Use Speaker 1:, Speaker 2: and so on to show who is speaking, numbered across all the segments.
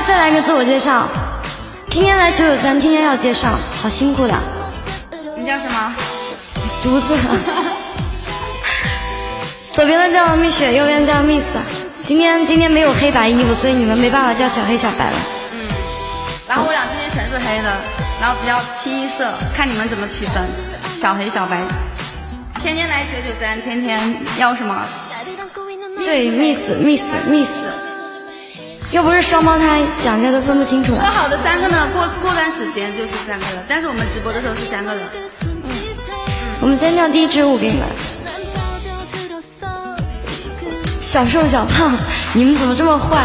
Speaker 1: 要再来个自我介绍？今天来993，天天要介绍，好辛苦的。
Speaker 2: 你叫什么？
Speaker 1: 独自。左边的叫蜜雪，右边叫 Miss。今天没有黑白衣服，所以你们没办法叫小黑小白了。
Speaker 2: 然后我俩今天全是黑的，然后比较清一色，看你们怎么区分小黑小白。天天来993，天天要什么？
Speaker 1: 对 ，Miss，又不是双胞胎，讲价都分不清楚了。
Speaker 2: 说好的3个呢？过段时间就是3个了，但是我们直播的时候是3个人。
Speaker 1: 我们先叫第一支舞给你们。小瘦小胖，你们怎么这么坏？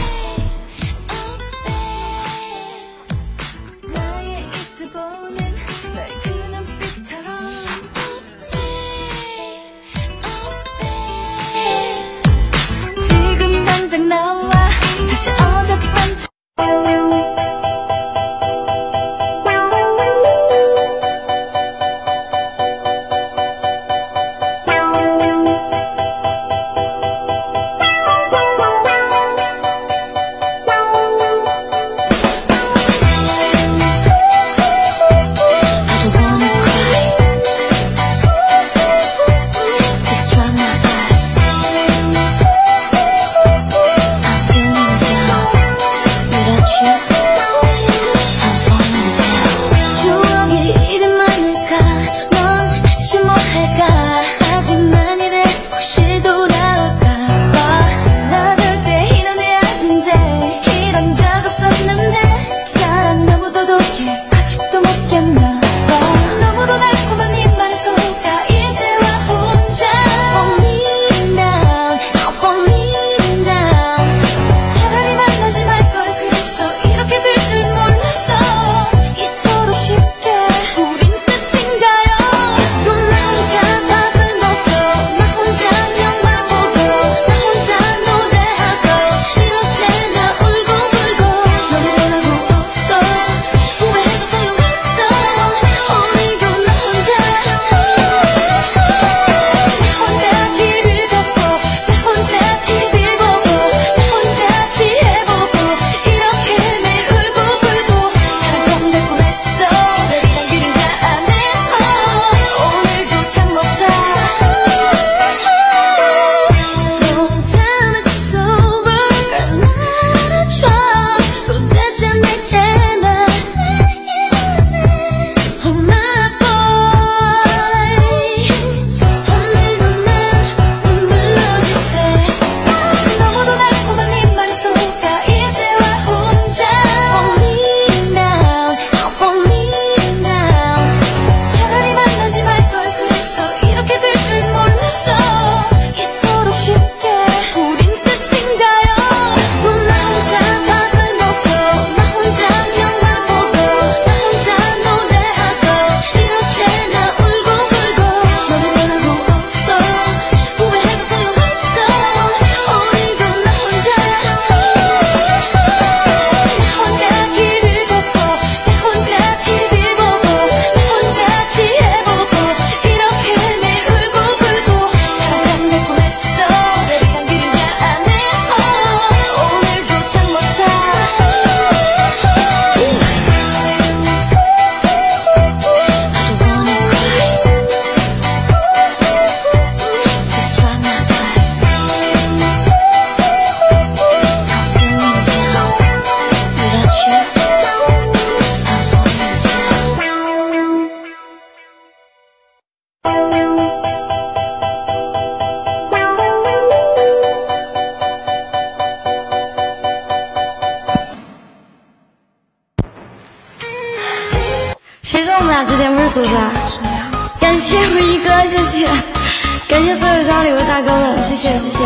Speaker 1: 谁说我们俩之前不是组的？感谢我一哥，谢谢，感谢所有刷礼物大哥们，谢谢谢谢。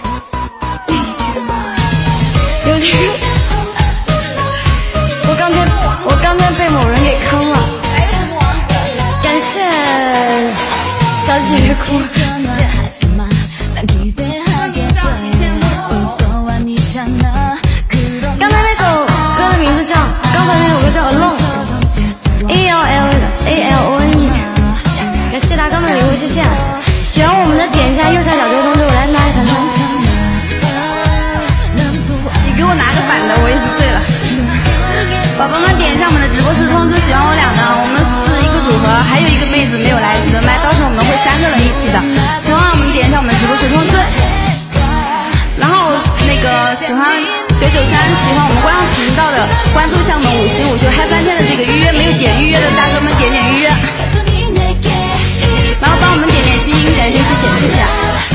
Speaker 1: 有这个，我刚才被某人给坑了，感谢小姐姐哭，谢谢。刚才那首歌的名字叫，刚才那首歌叫 Alone。ALONE， 感谢大哥们礼物，谢谢。喜欢我们的点一下右下角这个动作，我来拿一弹唱。
Speaker 2: 你给我拿个反的，我已经醉了。
Speaker 1: 通知。
Speaker 2: 然后那个喜欢993，喜欢我们官方频道的，关注一下我们5星5秀嗨翻天的这个预约，没有点预约的大哥们点预约，然后帮我们点心，感谢谢谢谢谢。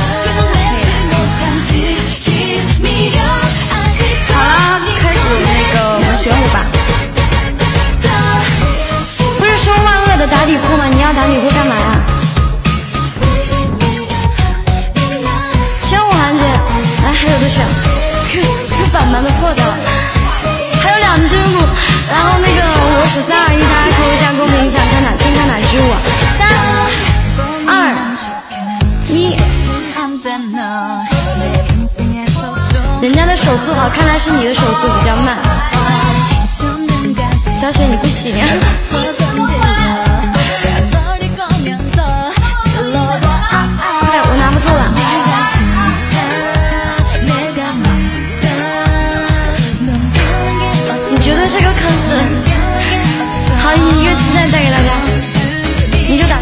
Speaker 2: 好了，开始我们选舞吧。
Speaker 1: 不是说万恶的打底裤吗？你要打底裤干嘛呀？选舞韩姐，哎，还有的选，这个板板都破掉了，还有2支舞，然后那个我数3、2、1，大家扣一下公屏，想看哪先看哪支舞？3、2、1。人家的手速好，看来是你的手速比较慢。小雪你不行啊。快，我拿不住了。你觉得这个坑是？好，你一个期待带给大家，你就打。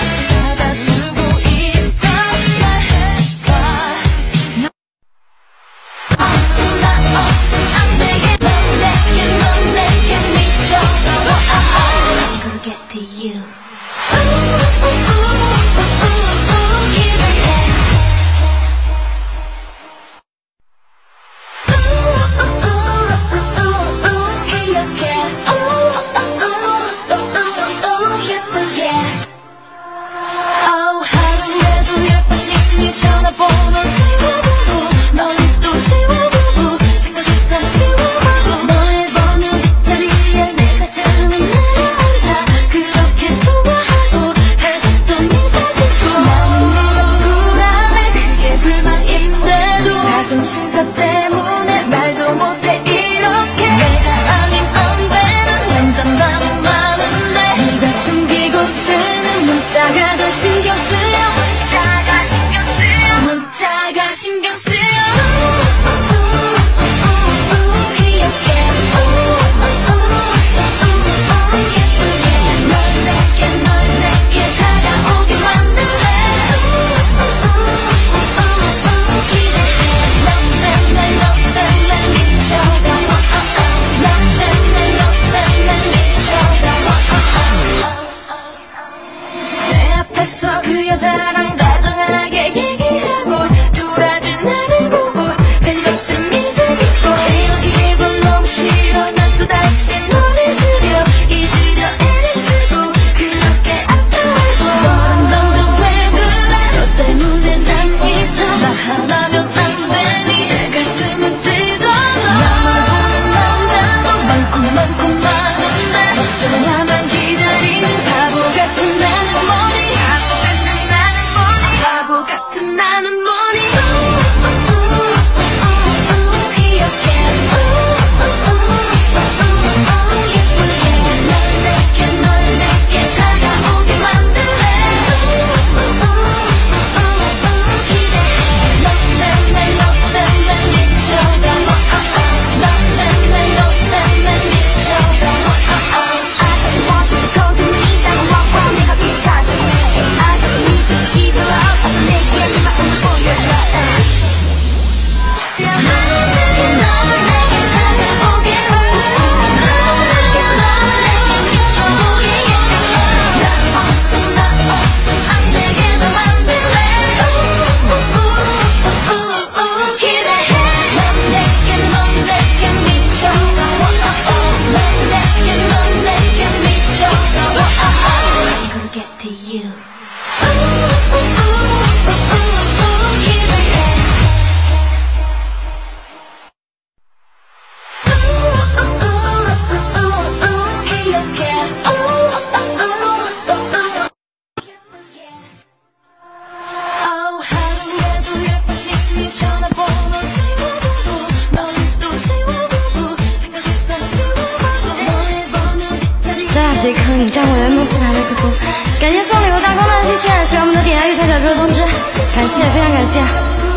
Speaker 1: 谁坑你？站过人们不拿麦克风。感谢送礼物大哥们，谢谢！喜欢我们的点下右下角这个通知，感谢，非常感谢。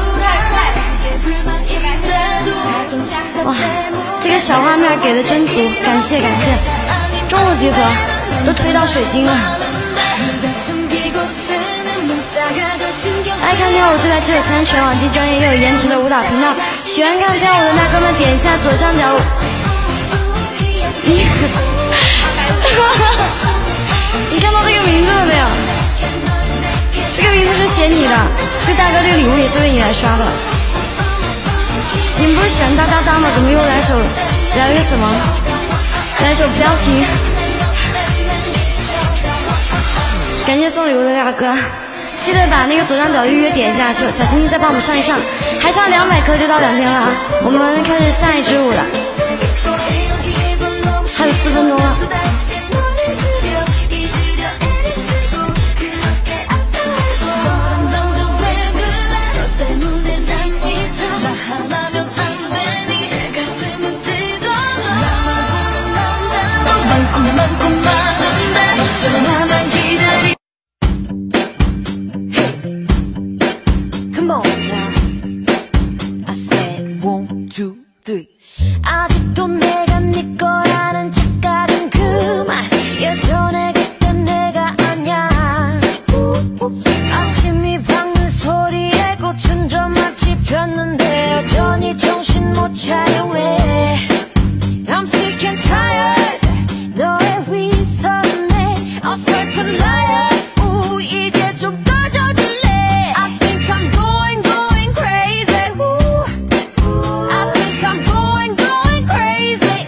Speaker 1: 哇，这个小画面给的真足，感谢感谢。中午集合，都推到水晶了。哎， 爱看跳舞就在这3全网既专业又有颜值的舞蹈频道，喜欢看跳舞的大哥们点一下左上角。你看到这个名字了没有？这个名字是写你的，这大哥这个礼物也是为你来刷的。你们不是喜欢哒哒哒吗？怎么又来个什么？来首不要停。感谢送礼物的大哥，记得把那个左上角预约点一下，小星星再帮我们上一上，还差200颗就到2000了啊！我们开始下一支舞了，还有4分钟了。Come on now. I said 1, 2, 3. 아직도 내가 네 거라는 착각은 그만. 예전에 그땐 내가 아냐. 아침이 밝는 소리에 꽃은 좀 마치 폈는데 여전히 정신 못 차려 왜. I'm sick and tired. 너의 위선에 어설픈 liar. 이제 좀 꺼져줄래. I think I'm going crazy. I think I'm going crazy.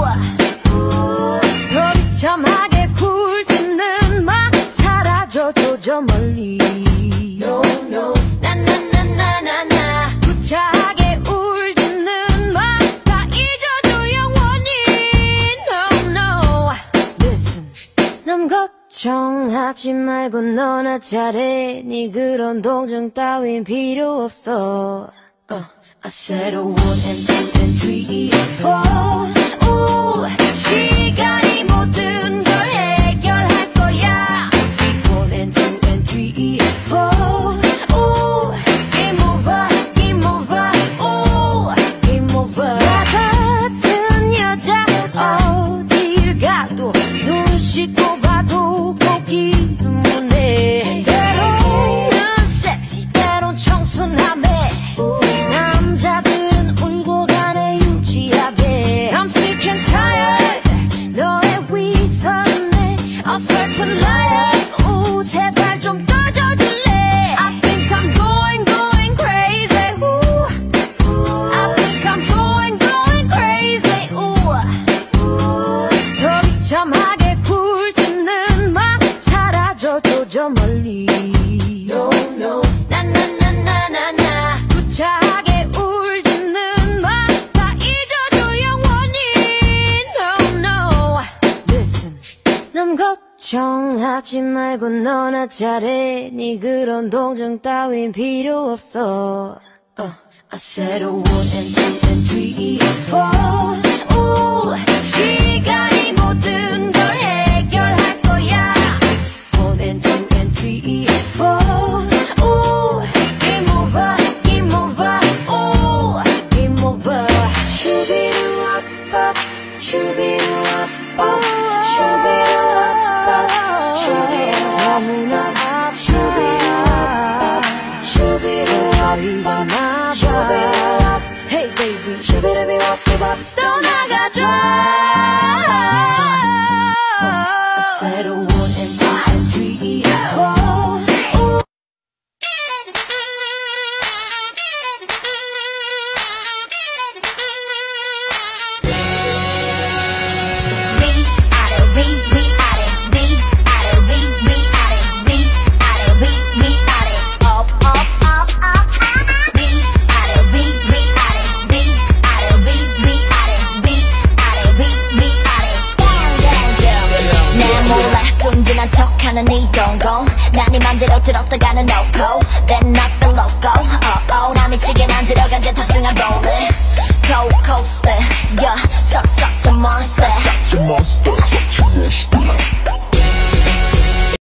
Speaker 1: 비참하게 굴지는 마. 사라져줘 저 멀리. No no. 나나나나나나. 구차하게 울지는 마. 다 잊어줘 영원히. No no. Listen. 남 걱정하지 말고 너나 잘해. 네 그런 동정 따윈 필요 없어. I said 1 and 2 and 3, 4. 시간이 모든 걸 해결할 거야. 1 and 2 and 3, 4. Game over, game over. Game over. 나 같은 여자 어딜 가도 눈 씻고 봐도 보기는 못해. 때로는 섹시 때론 청순함에 남자들은 울고 가네 유지하게. I'm sick and tired. 너의 위선에 어설픈 liar. 제발 좀 꺼져줄래. I think I'm going crazy. I think I'm going crazy. 더 비참하게 굴지는 마. 사라져줘 저 멀리. No no. 나나나나나나. 구차하게 울지는 마. 다 잊어줘 영원히. No no. Listen. 남 걱정하지 말고 너나 잘해. 네 그런 동정 따윈 필요 없어. I said 1 and 2 and 3, 4. 시간이 모든 걸 해결할 거야. 1 and 2 and 3, 4. Game over, game over. Game over. 슈비루아빠, 슈비루아빠, 슈비루아빠, 슈비루 너무나 슈비루아빠, 슈비루아빠, 슈비루아빠. Hey baby, 슈비루아빠 떠나가줘. I said 1 and 2 and 3, 4.
Speaker 3: 척하는 이 동공 난 네 맘대로 들었다가는 no-go Then I feel loco 나 미치게 만들어간 게 탑승한 rolling Cold coaster Yeah, such a monster